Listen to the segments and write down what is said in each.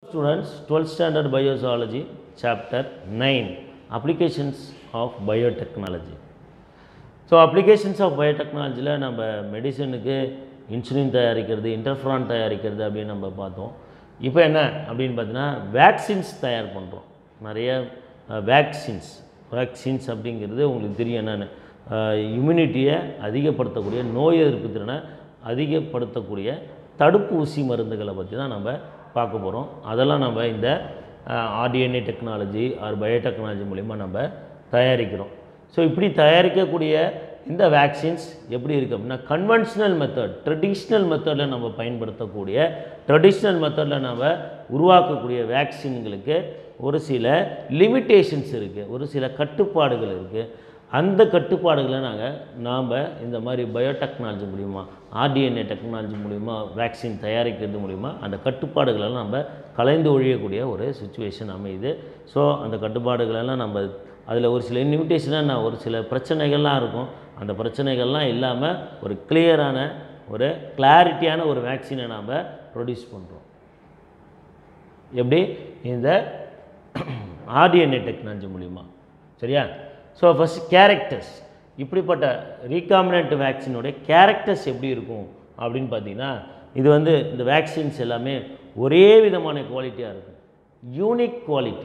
Students, 12th standard biology, chapter 9, applications of biotechnology. So, applications of biotechnology la நம்ம மெடிசனுக்கு insulin தயாரிக்கிறது, interferon தயாரிக்கிறது அப்படின்னு நம்ம பார்த்தோம். இப்போ என்ன அப்படின்னு பார்த்தீங்கன்னா வேக்சின்ஸ் தயார் பண்ணுறோம். நிறைய வேக்சின்ஸ் அப்படிங்கிறது உங்களுக்கு தெரியும் என்னென்னு, இம்யூனிட்டியை அதிகப்படுத்தக்கூடிய, நோய் எதிர்ப்பு திறனை அதிகப்படுத்தக்கூடிய தடுப்பூசி மருந்துகளை பற்றி தான் நம்ம பார்க்க போகிறோம். அதெல்லாம் நம்ம இந்த ஆர்டிஎன்ஏ டெக்னாலஜி ஆர் பயோடெக்னாலஜி மூலிமா நம்ம தயாரிக்கிறோம். ஸோ இப்படி தயாரிக்கக்கூடிய இந்த வேக்சின்ஸ் எப்படி இருக்குது அப்படின்னா கன்வென்ஷனல் மெத்தட், ட்ரெடிஷ்னல் மெத்தடில் நம்ம பயன்படுத்தக்கூடிய, ட்ரெடிஷ்னல் மெத்தடில் நம்ம உருவாக்கக்கூடிய வேக்சின்களுக்கு ஒரு சில லிமிட்டேஷன்ஸ் இருக்குது, ஒரு சில கட்டுப்பாடுகள் இருக்குது. அந்த கட்டுப்பாடுகளை நாம் இந்த மாதிரி பயோடெக்னாலஜி மூலிமா, ஆர்டிஎன்ஏ டெக்னாலஜி மூலிமா வேக்சின் தயாரிக்கிறது மூலிமா அந்த கட்டுப்பாடுகளெல்லாம் நம்ம கலைந்து ஒழியக்கூடிய ஒரு சுச்சுவேஷன் அமையுது. ஸோ அந்த கட்டுப்பாடுகளெல்லாம் நம்ம அதில் ஒரு சில லிமிட்டேஷனாக ஒரு சில பிரச்சனைகள்லாம் இருக்கும். அந்த பிரச்சனைகள்லாம் இல்லாமல் ஒரு கிளியரான, ஒரு கிளாரிட்டியான ஒரு வேக்சினை நாம் ப்ரொடியூஸ் பண்ணுறோம். எப்படி? இந்த ஆர்டிஎன்ஏ டெக்னாலஜி மூலிமா. சரியா? ஸோ ஃபஸ்ட் கேரக்டர்ஸ், இப்படிப்பட்ட ரீகாம்பினன்ட் வேக்சினோடைய கேரக்டர்ஸ் எப்படி இருக்கும் அப்படின்னு பார்த்தீங்கன்னா, இது இந்த வேக்சின்ஸ் எல்லாமே ஒரே விதமான குவாலிட்டியாக இருக்கும். யூனிக் குவாலிட்டி,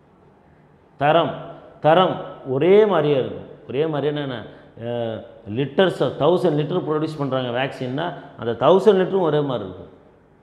தரம் ஒரே மாதிரியே இருக்கும். ஒரே மாதிரியான லிட்டர்ஸ் 1000 லிட்டர் ப்ரொடியூஸ் பண்ணுறாங்க வேக்சின்னா, அந்த 1000 லிட்டரும் ஒரே மாதிரி இருக்கும்.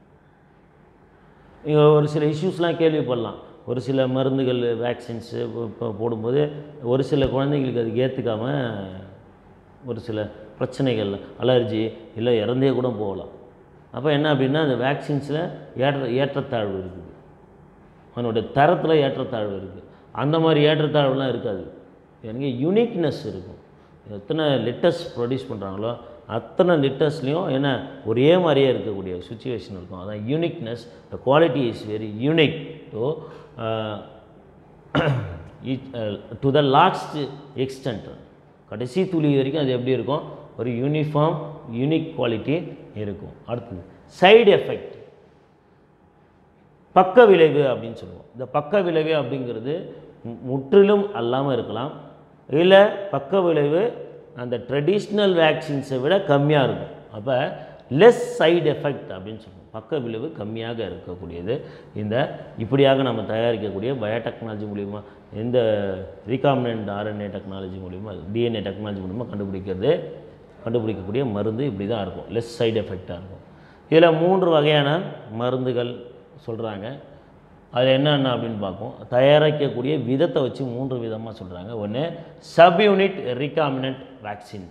இங்கே ஒரு சில இஷ்யூஸ்லாம் கேள்விப்படலாம். ஒரு சில மருந்துகள் வேக்சின்ஸு இப்போ போடும்போது ஒரு சில குழந்தைங்களுக்கு அது ஏற்றுக்காமல் ஒரு சில பிரச்சனைகள், அலர்ஜி இல்லை இறந்தே கூட போகலாம். அப்போ என்ன அப்படின்னா அந்த வேக்சின்ஸில் ஏற்றத்தாழ்வு இருக்குது, அதனுடைய தரத்தில் ஏற்றத்தாழ்வு இருக்குது. அந்த மாதிரி ஏற்றத்தாழ்வுலாம் இருக்காது. எனக்கு யூனிக்னஸ் இருக்கும். எத்தனை லிட்டர்ஸ் ப்ரொடியூஸ் பண்ணுறாங்களோ அத்தனை லிட்டர்ஸ்லேயும் என்ன ஒரே மாதிரியே இருக்கக்கூடிய சுச்சுவேஷன் இருக்கும். அதான் uniqueness. The quality is very unique to the last extent. கடைசி துளி வரைக்கும் அது எப்படி இருக்கும்? ஒரு யூனிஃபார்ம் யூனிக் குவாலிட்டி இருக்கும். அடுத்தது சைடு எஃபெக்ட், பக்க விளைவு அப்படின்னு சொல்லுவோம். இந்த பக்க விளைவு அப்படிங்கிறது முற்றிலும் அல்லாமல் இருக்கலாம், இல்லை பக்க விளைவு அந்த ட்ரெடிஷ்னல் வேக்சின்ஸை விட கம்மியாக இருக்கும். அப்போ லெஸ் சைடு எஃபெக்ட் அப்படின்னு சொல்லுவோம். பக்க விளைவு கம்மியாக இருக்கக்கூடியது இந்த இப்படியாக நம்ம தயாரிக்கக்கூடிய பயோடெக்னாலஜி மூலிமா, இந்த ரீகாம்பினன்ட் ஆர்என்ஏ டெக்னாலஜி மூலிமா, டிஎன்ஏ டெக்னாலஜி மூலிமா கண்டுபிடிக்கக்கூடிய மருந்து இப்படி தான் இருக்கும். லெஸ் சைடு எஃபெக்டாக இருக்கும். இதில் 3 வகையான மருந்துகள் சொல்கிறாங்க. அது என்னென்ன அப்படின்னு பார்ப்போம். தயாரிக்கக்கூடிய விதத்தை வச்சு 3 விதமாக சொல்கிறாங்க. ஒன்று சப்யூனிட் ரீகாம்பினன்ட் வேக்சின்.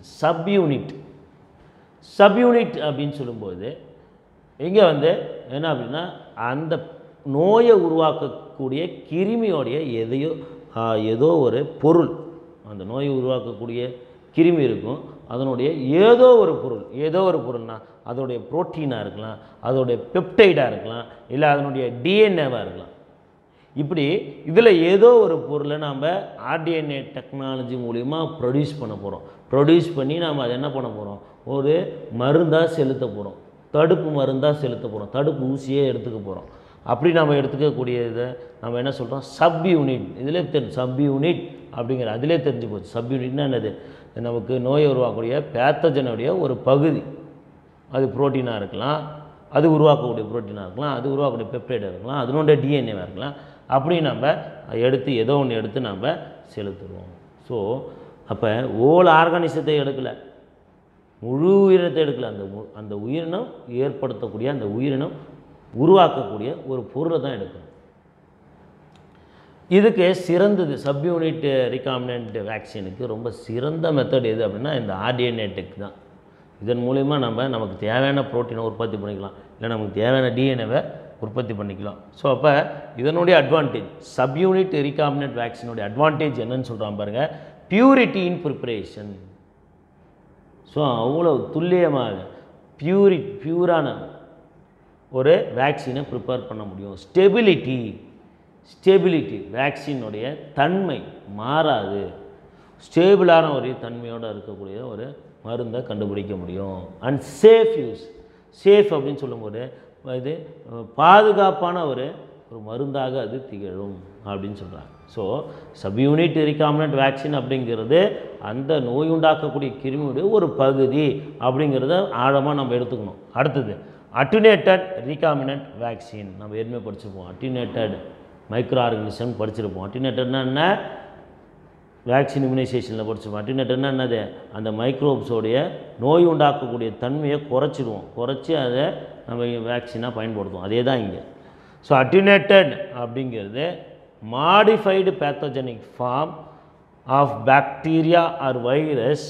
சப்யூனிட் அப்படின்னு சொல்லும்போது இங்கே என்ன அப்படின்னா அந்த நோயை உருவாக்கக்கூடிய கிருமியோடைய ஏதோ ஒரு பொருள், அந்த நோயை உருவாக்கக்கூடிய கிருமி இருக்கும், அதனுடைய ஏதோ ஒரு பொருள்னா அதோடைய புரோட்டீனாக இருக்கலாம், அதோடைய பெப்டைடாக இருக்கலாம், இல்லை அதனுடைய டிஎன்ஏவாக இருக்கலாம். இப்படி இதில் ஏதோ ஒரு பொருளை நாம் ஆர்டிஎன்ஏ டெக்னாலஜி மூலிமா ப்ரொடியூஸ் பண்ண போகிறோம். ப்ரொடியூஸ் பண்ணி நாம் அதை என்ன பண்ண போகிறோம்? ஒரு மருந்தாக செலுத்த போகிறோம், தடுப்பு மருந்தாக செலுத்த போகிறோம், தடுப்பு ஊசியே எடுத்துக்க போகிறோம். அப்படி நம்ம எடுத்துக்கக்கூடிய இதை நம்ம என்ன சொல்கிறோம்? சப்யூனிட். இதிலே சப்யூனிட் அப்படிங்கிற அதிலே தெரிஞ்சு போச்சு. சப்யூனிட்னா என்னது? நமக்கு நோயை உருவாக்கக்கூடிய பேத்தஜனுடைய ஒரு பகுதி, அது புரோட்டீனாக இருக்கலாம், அது உருவாக்கக்கூடிய புரோட்டீனாக இருக்கலாம், அது உருவாக்கக்கூடிய பெப்டைடாக இருக்கலாம், அதனுடைய டிஎன்ஏவாக இருக்கலாம். அப்படி நம்ம ஏதோ ஒன்று எடுத்து நம்ம செலுத்துவோம். ஸோ அப்போ ஓல் ஆர்கானிசத்தை எடுக்கலை, முழு உயிரினத்தை எடுக்கலை, அந்த உயிரினம் ஏற்படுத்தக்கூடிய, அந்த உயிரினம் உருவாக்கக்கூடிய ஒரு பொருளை தான் எடுக்கணும். இதுக்கு சிறந்தது சப்யூனிட் ரீகாம்பினன்ட் வேக்சினுக்கு ரொம்ப சிறந்த மெத்தட் எது அப்படின்னா இந்த ஆர்டிஎன்ஏ டெக் தான். இதன் மூலிமா நமக்கு தேவையான புரோட்டீனை உற்பத்தி பண்ணிக்கலாம், இல்லை நமக்கு தேவையான டிஎன்ஏவை உற்பத்தி பண்ணிக்கலாம். ஸோ அப்போ இதனுடைய அட்வான்டேஜ், சப்யூனிட் ரீகாம்பினன்ட் வேக்சினுடைய அட்வான்டேஜ் என்னன்னு சொல்கிறான் பாருங்கள். பியூரிட்டி இன் ப்ரிப்பரேஷன். ஸோ அவ்வளோ துல்லியமாக பியூரான ஒரு வேக்சினை ப்ரிப்பேர் பண்ண முடியும். ஸ்டெபிலிட்டி வேக்சினுடைய தன்மை மாறாது, ஸ்டேபிளான ஒரு தன்மையோடு இருக்கக்கூடிய ஒரு மருந்தை கண்டுபிடிக்க முடியும். And safe use. சேஃப் அப்படின்னு சொல்லும்போது இது பாதுகாப்பான ஒரு ஒரு மருந்தாக அது திகழும் அப்படின்னு சொல்கிறாங்க. ஸோ சப்யூனிட் ரீகாம்பினன்ட் வேக்சின் அப்படிங்கிறது அந்த நோய் உண்டாக்கக்கூடிய கிருமியுடைய ஒரு பகுதி அப்படிங்கிறத ஆழமாக நம்ம எடுத்துக்கணும். அடுத்தது அட்டினேட்டட் ரீகாம்பினன்ட் வேக்சின். நம்ம ஏற்கனவே படிச்சிருப்போம். அட்டினேட்டட் மைக்ரோ ஆர்கனிசம் படிச்சிருப்போம். அட்டினேட்டட்னா என்ன? வேக்சின் இம்யூனைசேஷனில் படிச்சிருப்போம். அட்டினேட்டட்னா என்னது? அந்த மைக்ரோப்ஸோடைய நோய் உண்டாக்கக்கூடிய தன்மையை குறைச்சிடுவோம். குறைச்சி அதை நம்ம வேக்சினாக பயன்படுத்துவோம். அதே தான் இங்கே. ஸோ அட்டினேட்டட் அப்படிங்கிறது modified pathogenic form of bacteria or virus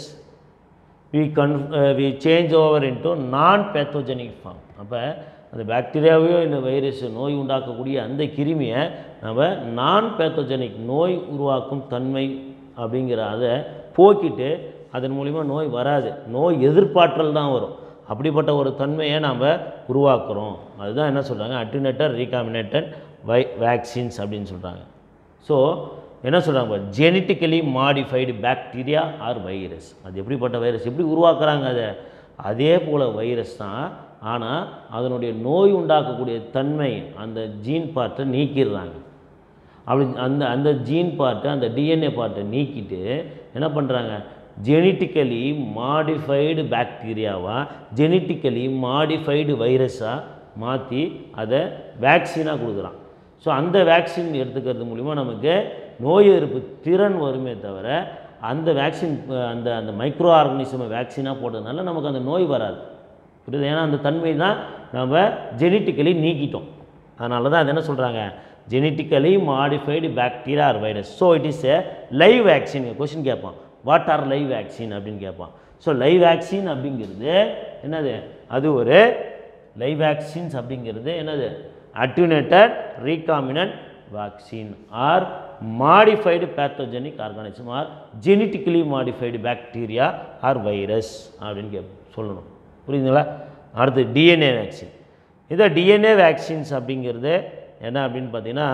we change over into non pathogenic form. அப்போ அந்த பாக்டீரியாவையோ இல்லை வைரஸ் நோய் உண்டாக்கக்கூடிய அந்த கிருமியை நம்ம நான் பேத்தோஜெனிக் நோய் உருவாக்கும் தன்மை அப்படிங்கிற அதை போக்கிட்டு அதன் மூலிமா நோய் வராது, நோய் எதிர்ப்பாற்றல் தான் வரும். அப்படிப்பட்ட ஒரு தன்மையை நாம் உருவாக்குறோம். அதுதான் என்ன சொல்கிறாங்க? அட்டினேட்டட் ரீகாம்பினேட்டட் வேக்சின்ஸ் அப்படின்னு சொல்கிறாங்க. ஸோ என்ன சொல்கிறாங்க? Genetically modified bacteria or virus. அது எப்படிப்பட்ட வைரஸ்? எப்படி உருவாக்குறாங்க அதை? அதே போல் வைரஸ் தான், ஆனால் அதனுடைய நோய் உண்டாக்கக்கூடிய தன்மை அந்த ஜீன் பார்ட்டை நீக்கிடுறாங்க. அப்படி அந்த ஜீன் பார்ட்டை, அந்த டிஎன்ஏ பார்ட்டை நீக்கிட்டு என்ன பண்ணுறாங்க? ஜெனட்டிக்கலி மாடிஃபைடு பாக்டீரியாவாக ஜெனட்டிக்கலி மாடிஃபைடு வைரஸாக மாற்றி அதை வேக்சினாக கொடுக்குறான். ஸோ அந்த வேக்சின் எடுத்துக்கிறது மூலிமா நமக்கு நோய் எதிர்ப்பு திறன் வருமே தவிர அந்த வேக்சின் அந்த மைக்ரோ ஆர்கனிசமை வேக்சினாக போட்டதுனால நமக்கு அந்த நோய் வராது. புரியுது? ஏன்னா அந்த தன்மை தான் நம்ம ஜெனட்டிக்கலி நீக்கிட்டோம். அதனால தான் அது என்ன சொல்கிறாங்க? Genetically modified bacteria or virus. So it is a live vaccine. Question கேட்பான், வாட் ஆர் லைவ் வேக்சின் அப்படின்னு கேட்பான். ஸோ லைவ் வேக்சின் அப்படிங்கிறது என்னது? அது ஒரு லைவ் வேக்சின்ஸ் அப்படிங்கிறது என்னது? Attenuated recombinant vaccine or modified pathogenic organism or genetically modified bacteria or virus அப்படின்னு சொல்லணும். புரியுதுங்களா? அடுத்து டிஎன்ஏ வேக்சின். இதை டிஎன்ஏ வேக்சின்ஸ் அப்படிங்கிறது என்ன அப்படின்னு பார்த்தீங்கன்னா,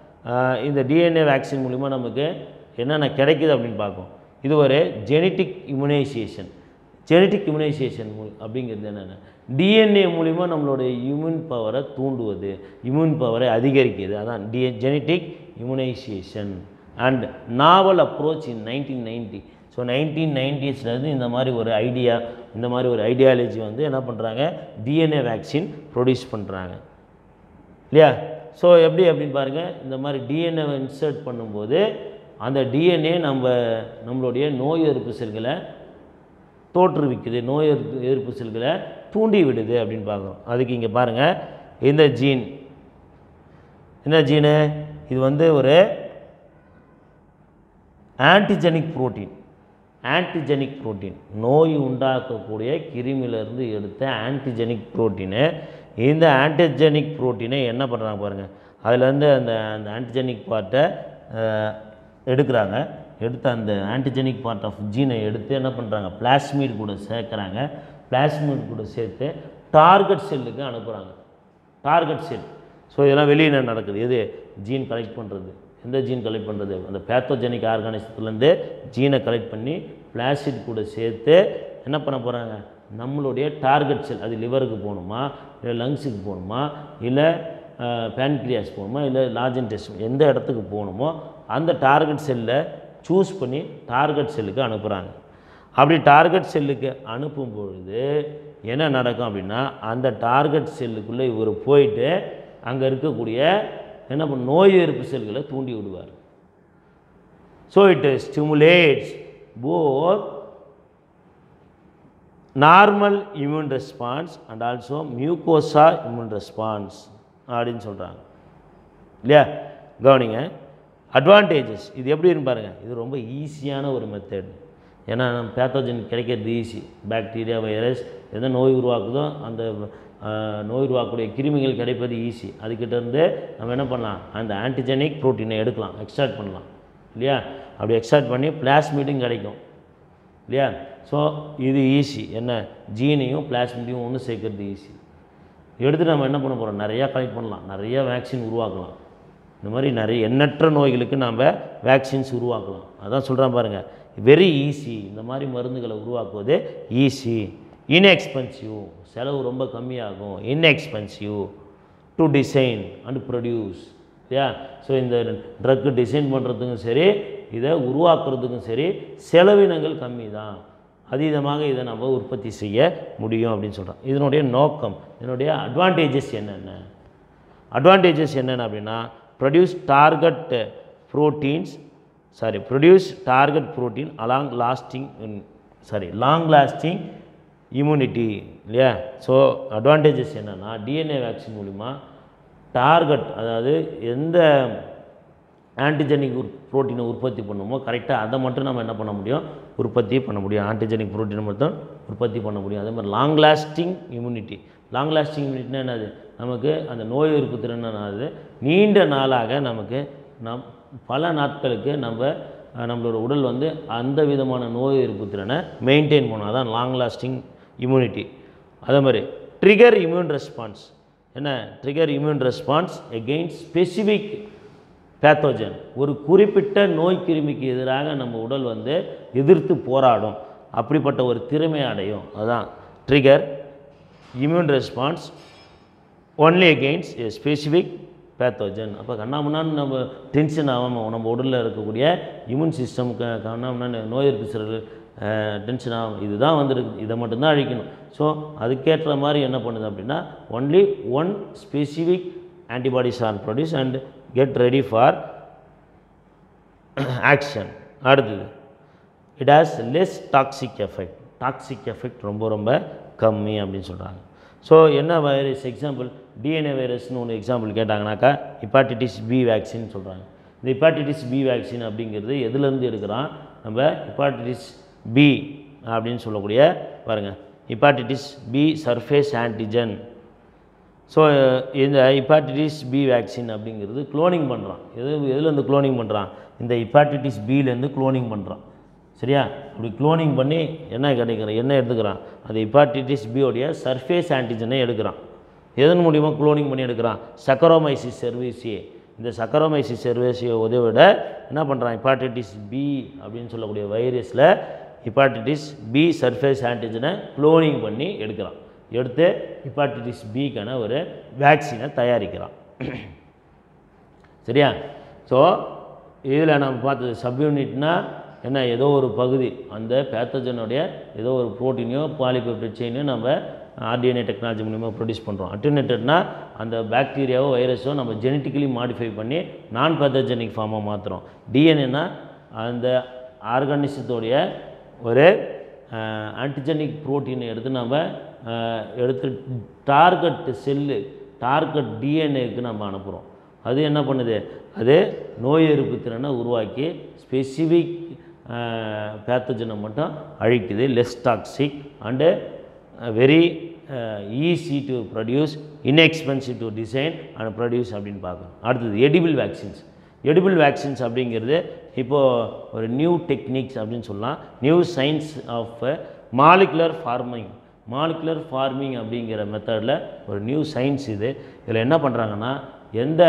இந்த டிஎன்ஏ வேக்சின் மூலிமா நமக்கு என்னென்ன கிடைக்குது அப்படின்னு பார்ப்போம். இது ஒரு ஜெனட்டிக் இம்யூனைசேஷன். ஜெனட்டிக் இம்யூனைசேஷன் அப்படிங்கிறது என்னென்ன? டிஎன்ஏ மூலிமா நம்மளுடைய இம்யூன் பவரை தூண்டுவது, இம்யூன் பவரை அதிகரிக்கிறது. அதான் genetic immunization and novel approach in 1990. So 1990ஸ்லேருந்து இந்த மாதிரி ஒரு ஐடியாலஜி வந்து என்ன பண்ணுறாங்க? டிஎன்ஏ வேக்சின் ப்ரொடியூஸ் பண்ணுறாங்க இல்லையா? ஸோ எப்படி அப்படின்னு பாருங்கள். இந்த மாதிரி டிஎன்ஏவை இன்சர்ட் பண்ணும்போது அந்த டிஎன்ஏ நம்மளுடைய நோய் எதிர்ப்பு செல்களை தோற்றுவிக்குது, நோய் எதிர்ப்பு செல்களை தூண்டி விடுது அப்படின்னு பார்க்குறோம். அதுக்கு இங்கே பாருங்கள், இந்த ஜீன் என்ன ஜீனு? இது வந்து ஒரு ஆன்டிஜெனிக் புரோட்டீன். ஆன்டிஜெனிக் புரோட்டீன் நோய் உண்டாக்கக்கூடிய கிருமியிலேருந்து எடுத்த ஆன்டிஜெனிக் புரோட்டீனு. இந்த ஆன்டிஜெனிக் புரோட்டீனை என்ன பண்ணுறாங்க பாருங்கள், அதுலேருந்து அந்த ஆன்டிஜெனிக் பார்ட்டை எடுக்கிறாங்க. எடுத்து அந்த ஆன்டிஜெனிக் பார்ட் ஆஃப் ஜீனை எடுத்து என்ன பண்ணுறாங்க? பிளாஸ்மிட் கூட சேர்க்குறாங்க. பிளாஸ்மிட் கூட சேர்த்து டார்கெட் செல்லுக்கு அனுப்புகிறாங்க. டார்கெட் செல். ஸோ இதெல்லாம் வெளியே நடக்குது. எது? ஜீன் கலெக்ட் பண்ணுறது. எந்த ஜீன் கலெக்ட் பண்ணுறது? அந்த பேத்தோஜெனிக் ஆர்கானிசத்துலேருந்து ஜீனை கலெக்ட் பண்ணி பிளாஸ்மிட் கூட சேர்த்து என்ன பண்ண போகிறாங்க? நம்மளுடைய டார்கெட் செல், அது லிவருக்கு போகணுமா, இல்லை லங்ஸுக்கு போகணுமா, இல்லை பேன்க்ரியாஸ் போகணுமா, இல்லை லார்ஜ் இன்டெஸ்டைன் எந்த இடத்துக்கு போகணுமோ அந்த டார்கெட் செல்லை சூஸ் பண்ணி டார்கெட் செல்லுக்கு அனுப்புகிறாங்க. அப்படி டார்கெட் செல்லுக்கு அனுப்பும் பொழுது என்ன நடக்கும் அப்படின்னா, அந்த டார்கெட் செல்லுக்குள்ளே இவர் போயிட்டு அங்கே இருக்கக்கூடிய என்ன பண்ண நோய் எதிர்ப்பு செல்களை தூண்டி விடுவார். So it stimulates both normal immune response and also mucosa immune response அப்படின்னு சொல்கிறாங்க இல்லையா? கவனிங்க. அட்வான்டேஜஸ் இது எப்படின்னு பாருங்கள். இது ரொம்ப ஈஸியான ஒரு மெத்தட். ஏன்னா நம்ம பேத்தோஜன் கிடைக்கிறது ஈஸி. பாக்டீரியா, வைரஸ் எந்த நோய் உருவாக்குதோ அந்த நோய் உருவாக்கக்கூடிய கிருமிகள் கிடைப்பது ஈஸி. அதுக்கிட்டேருந்து நம்ம என்ன பண்ணலாம்? அந்த ஆன்டிஜெனிக் ப்ரோட்டீனை எடுக்கலாம், எக்ஸ்ட்ராக்ட் பண்ணலாம் இல்லையா? அப்படி எக்ஸ்ட்ராக்ட் பண்ணி பிளாஸ்மிட்டும் கிடைக்கும் இல்லையா? ஸோ இது ஈஸி. என்ன? ஜீனையும் பிளாஸ்மிட்டையும் ஒன்று சேர்க்கறது ஈஸி. எடுத்து நம்ம என்ன பண்ண போகிறோம்? நிறையா கலெக்ட் பண்ணலாம், நிறையா வேக்சின் உருவாக்கலாம். இந்த மாதிரி நிறைய எண்ணற்ற நோய்களுக்கு நாம் வேக்சின்ஸ் உருவாக்கலாம். அதான் சொல்கிறேன் பாருங்கள், வெரி ஈஸி. இந்த மாதிரி மருந்துகளை உருவாக்குவது ஈஸி. இன்எக்ஸ்பென்சிவ், செலவு ரொம்ப கம்மியாகும். Inexpensive to design and produce. இல்லையா? ஸோ இந்த ட்ரக்கு டிசைன் பண்ணுறதுக்கும் சரி, இதை உருவாக்குறதுக்கும் சரி செலவினங்கள் கம்மி தான், அதீதமாக இதை நம்ம உற்பத்தி செய்ய முடியும் அப்படின்னு சொல்கிறோம். இதனுடைய நோக்கம், இதனுடைய அட்வான்டேஜஸ் என்னென்ன அப்படின்னா produce target protein long lasting immunity இல்லையா? ஸோ அட்வான்டேஜஸ் என்னென்னா டிஎன்ஏ வேக்சின் மூலிமா டார்கெட், அதாவது எந்த ஆன்டிஜெனிக் ப்ரோட்டீனை உற்பத்தி பண்ணுமோ கரெக்டாக அதை மட்டும் நம்ம என்ன பண்ண முடியும், உற்பத்தி பண்ண முடியும். ஆன்டிஜெனிக் ப்ரோட்டீனை மட்டும் உற்பத்தி பண்ண முடியும். அதே மாதிரி லாங் லாஸ்டிங் இம்யூனிட்டினா என்னது, நமக்கு அந்த நோய் எதிர்ப்பு திறன் என்னது நீண்ட நாளாக நமக்கு பல நாட்களுக்கு நம்மளோட உடல் வந்து அந்த விதமான நோய் எதிர்ப்பு திறனை மெயின்டைன் பண்ணும். அதான் லாங் லாஸ்டிங் இம்யூனிட்டி. அதே மாதிரி trigger immune response against specific pathogen. ஒரு குறிப்பிட்ட நோய் கிருமிக்கு எதிராக நம்ம உடல் வந்து எதிர்த்து போராடும், அப்படிப்பட்ட ஒரு திறமை அடையும். அதுதான் trigger immune response only against a specific pathogen. அப்போ கண்ணாமண்ணான்னு நம்ம டென்ஷன் ஆகாமல் நம்ம உடலில் இருக்கக்கூடிய இம்யூன் சிஸ்டமுக்கு கண்ணாமண்ணான்னு நோய் எதிர்ப்பு சிறகு டென்ஷன் ஆகும், இதுதான் வந்துருக்கு, இதை மட்டும்தான் அழிக்கணும். ஸோ அதுக்கேற்ற மாதிரி என்ன பண்ணுது அப்படின்னா only one specific antibodies are produce and get ready for action. அடுத்தது it has less toxic effect ரொம்ப கம்மி அப்படின்னு சொல்கிறாங்க. ஸோ என்ன வைரஸ் எக்ஸாம்பிள், டிஎன்ஏ வைரஸ்னு ஒன்று எக்ஸாம்பிள் கேட்டாங்கனாக்கா ஹெப்பாட்டிட்டிஸ் பி வேக்சின் சொல்கிறாங்க. இந்த ஹெப்பாட்டிட்டிஸ் பி வேக்சின் அப்படிங்கிறது எதுலேருந்து எடுக்கிறான், நம்ம ஹெப்பாட்டிட்டிஸ் பி அப்படின்னு சொல்லக்கூடிய பாருங்கள், hepatitis B surface antigen. So இந்த ஹெப்பாட்டிட்டிஸ் பி வேக்சின் அப்படிங்கிறது குளோனிங் பண்ணுறான். எதுலேருந்து குளோனிங் பண்ணுறான், இந்த ஹெப்பாட்டிட்டிஸ் பிலேருந்து குளோனிங் பண்ணுறான். சரியா? அப்படி குளோனிங் பண்ணி என்ன எடுத்துக்கிறான், அது ஹெப்பாட்டிட்டிஸ் பியோடைய சர்ஃபேஸ் ஆன்டிஜனை எடுக்கிறான். எதன் மூலிமா குளோனிங் பண்ணி எடுக்கிறான், சக்கரோமைசிஸ் செர்வீசியே. இந்த சக்கரோமைசிஸ் செர்வீசியை உதவிட என்ன பண்ணுறான், ஹெப்பாட்டிட்டிஸ் பி அப்படின்னு சொல்லக்கூடிய வைரஸில் ஹெப்பாட்டிட்டிஸ் பி சர்ஃபேஸ் ஆன்டிஜனை குளோனிங் பண்ணி எடுத்து ஹெப்பாட்டிட்டிஸ் பிக்கான ஒரு வேக்சினை தயாரிக்கிறான். சரியா? ஸோ இதில் நம்ம பார்த்தது சப்யூனிட்னா என்ன, ஏதோ ஒரு பகுதி அந்த பேத்தஜனுடைய ஏதோ ஒரு ப்ரோட்டீனையோ பாலிபெப்டைட் செயினையோ நம்ம ஆர்டிஎன்ஏ டெக்னாலஜி மூலிமா ப்ரொடியூஸ் பண்ணுறோம். அட்டென்யூட்டட்னா அந்த பாக்டீரியாவோ வைரஸோ நம்ம ஜெனட்டிக்கலி மாடிஃபை பண்ணி நான் பேத்தஜெனிக் ஃபார்மாக மாற்றுறோம். டிஎன்ஏனா அந்த ஆர்கானிசத்தோடைய ஒரு ஆன்டிஜெனிக் ப்ரோட்டீனை எடுத்து டார்கெட் டிஎன்ஏக்கு நம்ம அனுப்புகிறோம். அது என்ன பண்ணுது, அது நோய் எதிர்ப்பு திறனை உருவாக்கி ஸ்பெசிஃபிக் பேத்தஜனை மட்டும் அழிக்குது. Less toxic and very easy to produce, inexpensive to design and produce அப்படின்னு பார்க்கணும். அடுத்தது எடிபிள் வேக்சின்ஸ் அப்படிங்கிறது இப்போது ஒரு நியூ டெக்னிக்ஸ் அப்படின்னு சொல்லலாம். New science of molecular farming அப்படிங்கிற மெத்தடில் ஒரு நியூ சயின்ஸ் இது. இதில் என்ன பண்ணுறாங்கன்னா, எந்த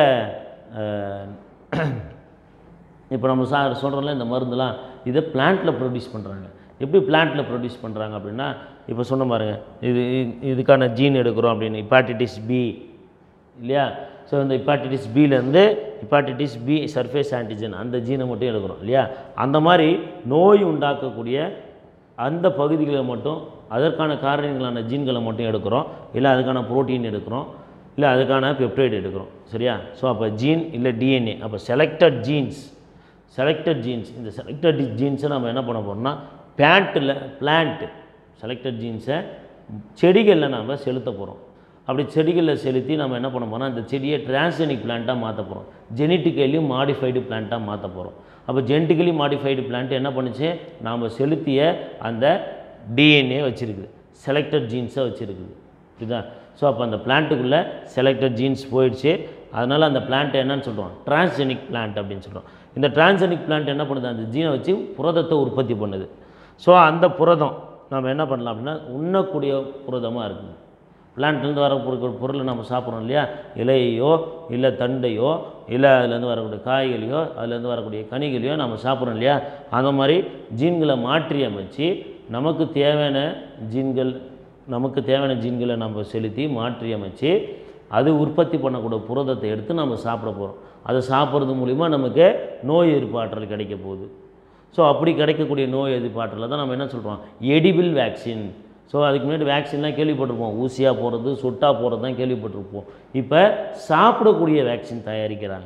இப்போ நம்ம சொல்கிறோம்ல இந்த மருந்துலாம், இதை பிளான்ட்டில் ப்ரொடியூஸ் பண்ணுறாங்க. எப்படி பிளான்ட்டில் ப்ரொடியூஸ் பண்ணுறாங்க அப்படின்னா, இப்போ சொன்ன பாருங்க, இதுக்கான ஜீன் எடுக்கிறோம் அப்படின்னு ஹெப்பாட்டிட்டிஸ் பி இல்லையா? ஸோ இந்த ஹெப்பாட்டிட்டிஸ் பிலேருந்து ஹெப்பாட்டிட்டிஸ் பி சர்ஃபேஸ் ஆன்டிஜன் அந்த ஜீனை மட்டும் எடுக்கிறோம் இல்லையா? அந்த மாதிரி நோய் உண்டாக்கக்கூடிய அந்த பகுதிகளை மட்டும், அதற்கான காரணங்களான ஜீன்களை மட்டும் எடுக்கிறோம், இல்லை அதுக்கான ப்ரோட்டீன் எடுக்கிறோம், இல்லை அதுக்கான பெப்டைடு எடுக்கிறோம். சரியா? ஸோ அப்போ ஜீன் இல்லை டிஎன்ஏ, அப்போ செலக்டட் ஜீன்ஸ் இந்த செலக்டட் ஜீன்ஸை நம்ம என்ன பண்ண போகிறோம்னா பிளான்ட் செலக்டட் ஜீன்ஸை செடிகளில் நம்ம செலுத்த போகிறோம். அப்படி செடிகளில் செலுத்தி நம்ம என்ன பண்ண போகிறோம், அந்த செடியை டிரான்ஸ்ஜெனிக் பிளான்ட்டாக மாற்ற போகிறோம், ஜெனட்டிக்கலி மாடிஃபைடு பிளான்ட்டாக மாற்ற போகிறோம். அப்போ ஜெனட்டிக்கலி மாடிஃபைடு பிளான்ட் என்ன பண்ணுச்சு, நாம் செலுத்திய அந்த டிஎன்ஏ வச்சுருக்குது, செலக்டட் ஜீன்ஸை வச்சுருக்குது. இதுதான். ஸோ அப்போ அந்த பிளான்ட்டுக்குள்ளே செலக்டட் ஜீன்ஸ் போயிடுச்சு. அதனால் அந்த பிளான்ட்டை என்னன்னு சொல்கிறோம், டிரான்ஸ்ஜெனிக் பிளான்ட் அப்படின்னு சொல்கிறோம். இந்த டிரான்ஸ்ஜெனிக் பிளான்ட் என்ன பண்ணுது, அந்த ஜீனை வச்சு புரதத்தை உற்பத்தி பண்ணுது. ஸோ அந்த புரதம் நம்ம என்ன பண்ணலாம் அப்படின்னா உண்ணக்கூடிய புரதமாக இருக்குது. பிளான்ட்லேருந்து வரக்கூடிய பொருளை நம்ம சாப்பிட்றோம் இல்லையா, இலையோ இல்லை தண்டையோ இல்லை அதுலேருந்து வரக்கூடிய காய்களையோ அதுலேருந்து வரக்கூடிய கனிகளையோ நம்ம சாப்பிட்றோம் இல்லையா, அந்த மாதிரி ஜீன்களை மாற்றி அமைச்சு நமக்கு தேவையான ஜீன்களை நம்ம செலுத்தி மாற்றி அமைச்சு அது உற்பத்தி பண்ணக்கூடிய புரதத்தை எடுத்து நம்ம சாப்பிட போகிறோம். அதை சாப்பிட்றது மூலிமா நமக்கு நோய் எதிர்ப்பு ஆற்றல் கிடைக்க போகுது. ஸோ அப்படி கிடைக்கக்கூடிய நோய் எதிர்ப்பு ஆற்றலை தான் நம்ம என்ன சொல்கிறோம், எடிபிள் வேக்சின். ஸோ அதுக்கு முன்னாடி வேக்சின்லாம் கேள்விப்பட்டிருப்போம், ஊசியாக போகிறது சொட்டாக போகிறது தான் கேள்விப்பட்டிருப்போம். இப்போ சாப்பிடக்கூடிய வேக்சின் தயாரிக்கிறாங்க.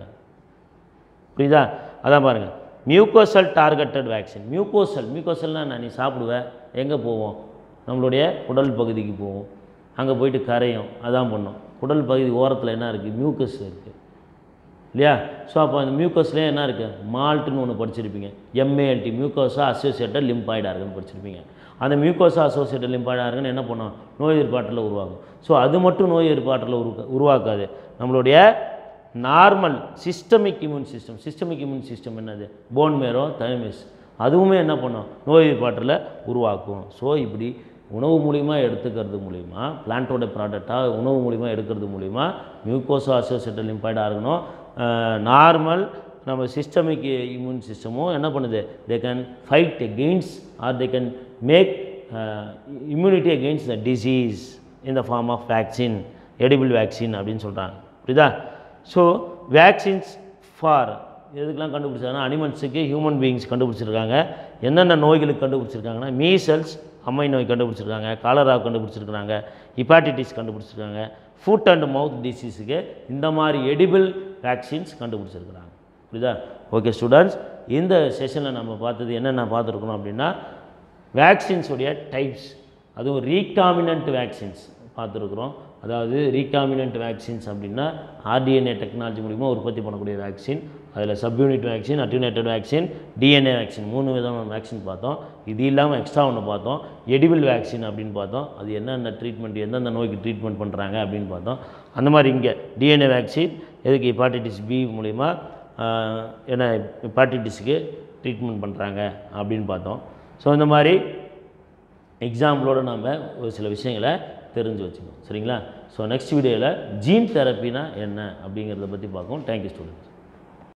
புரியுதா? அதான் பாருங்கள், மியூக்கோசல் டார்கெட்டட் வேக்சின். மியூக்கோசல்னால் நான் நீ சாப்பிடுவேன், எங்கே போவோம், நம்மளுடைய உடல் பகுதிக்கு போவோம், அங்கே போயிட்டு கரையும், அதான் பண்ணோம். உடல் பகுதி ஓரத்தில் என்ன இருக்குது, மியூக்கஸ் இருக்குது இல்லையா? ஸோ அப்போ அந்த மியூக்கஸ்லேயே என்ன இருக்குது, மால்ட்டுன்னு ஒன்று படிச்சிருப்பீங்க, MALT, mucosa associated lymphoid organ படிச்சிருப்பீங்க. அந்த மியூக்கோசா அசோசியேட்டட் லிம்பாய்டு ஆர்கன் என்ன பண்ணோம், நோய் எதிர்ப்பாற்றலை உருவாகும். ஸோ அது மட்டும் நோய் எதிர்ப்பாற்றலை உருவாக்காது. நம்மளுடைய நார்மல் சிஸ்டமிக் இம்யூன் சிஸ்டம் என்னது, போன் மேரோ தைமஸ், அதுவுமே என்ன பண்ணும், நோய் எதிர்ப்பாற்றலை உருவாக்கும். ஸோ இப்படி உணவு மூலிமா எடுத்துக்கிறது மூலிமா, பிளான்ட்டோட ப்ராடக்டாக உணவு மூலிமா எடுக்கிறது மூலிமா மியூக்கோசா அசோசியேட்டட் லிம்பாய்டு ஆர்கனும் நார்மல் நம்ம சிஸ்டமிக் இம்யூன் சிஸ்டமும் என்ன பண்ணுது, they can fight against or they can make immunity against the disease in the form of vaccine, edible vaccine அப்படின்னு சொல்கிறாங்க. புரியுதா? ஸோ வேக்சின்ஸ் ஃபார் எதுக்கெலாம் கண்டுபிடிச்சாங்கன்னா, அனிமல்ஸுக்கு, ஹியூமன் பீயிங்ஸ் கண்டுபிடிச்சிருக்காங்க. என்னென்ன நோய்களுக்கு கண்டுபிடிச்சிருக்காங்கன்னா, மீசல்ஸ் அம்மை நோய் கண்டுபிடிச்சிருக்காங்க, காலரா கண்டுபிடிச்சிருக்காங்க, ஹெப்பாட்டிட்டிஸ் கண்டுபிடிச்சிருக்காங்க, ஃபுட் அண்ட் மவுத் டிசீஸுக்கு இந்த மாதிரி எடிபிள் வேக்சின்ஸ் கண்டுபிடிச்சிருக்கிறாங்க. புரியுதா? ஓகே ஸ்டூடெண்ட்ஸ், இந்த செஷனில் நம்ம பார்த்தது என்னென்ன பார்த்துருக்கணும் அப்படின்னா, வேக்சின்ஸுடைய டைப்ஸ், அதுவும் ரீகாமினன்ட் வேக்சின்ஸ் பார்த்துருக்குறோம். அதாவது ரீகாமினன்ட் வேக்சின்ஸ் அப்படின்னா RDNA டெக்னாலஜி மூலிமா உற்பத்தி பண்ணக்கூடிய வேக்சின். அதில் subunit vaccine, attenuated vaccine, DNA vaccine, 3 விதமான வேக்சின் பார்த்தோம். இது இல்லாமல் எக்ஸ்ட்ரா ஒன்று பார்த்தோம், எடிபிள் வேக்சின் அப்படின்னு பார்த்தோம். அது என்னென்ன ட்ரீட்மெண்ட், எந்தெந்த நோய்க்கு ட்ரீட்மெண்ட் பண்ணுறாங்க அப்படின்னு பார்த்தோம். அந்த மாதிரி இங்கே DNA வேக்சின் எதுக்கு, ஹெப்பாட்டிட்டிஸ் B மூலிமா என்ன ஹெப்பாட்டிட்டிஸுக்கு ட்ரீட்மெண்ட் பண்ணுறாங்க அப்படின்னு பார்த்தோம். ஸோ இந்த மாதிரி எக்ஸாம்பிளோடு நம்ம ஒரு சில விஷயங்களை தெரிஞ்சு வச்சுக்கணும். சரிங்களா? ஸோ நெக்ஸ்ட் வீடியோவில் ஜீன் தெரப்பினா என்ன அப்படிங்கிறத பற்றி பார்ப்போம். Thank you students.